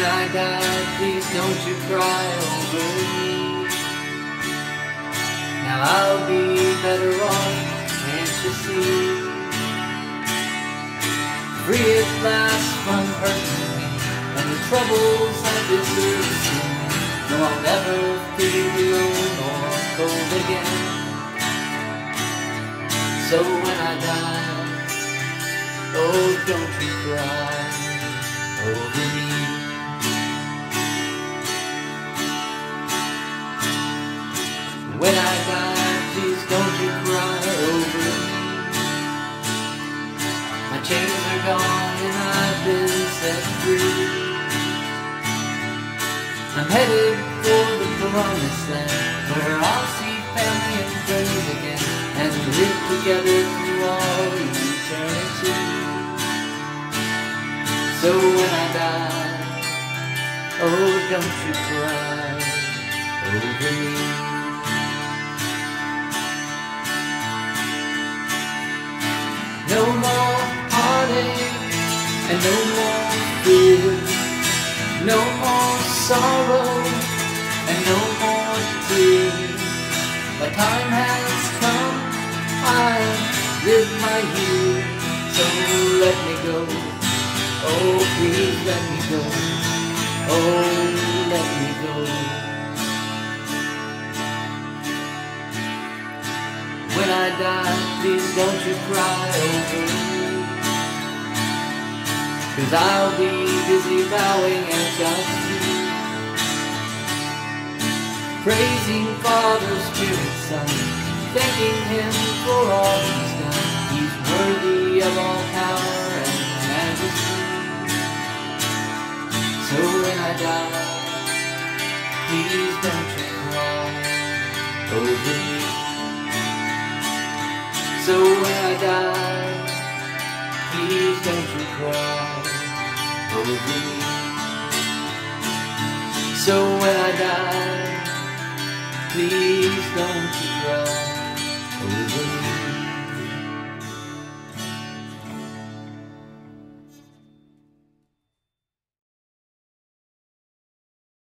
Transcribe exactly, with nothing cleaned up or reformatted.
When I die, please don't you cry over me. Now I'll be better off, can't you see? Free at last from hurting me and the troubles I deserve soon. No, I'll never feel alone or cold again. So when I die, oh, don't you cry over me. When I die, please don't you cry over me. My chains are gone and I've been set free. I'm headed for the promised land, where I'll see family and friends again, and live together through all eternity. So when I die, oh, don't you cry over me. No more heartache and no more fear, no more sorrow and no more tears. My time has come, I've lived my years, so let me go. Oh, please let me go. Oh, let me go. When I die, please don't you cry over me, 'cause I'll be busy bowing at God's feet, praising Father, Spirit, Son, thanking Him for all He's done. He's worthy of all power and majesty. So when I die, please don't you cry over me. So when I die, please don't you cry over me. So when I die, please don't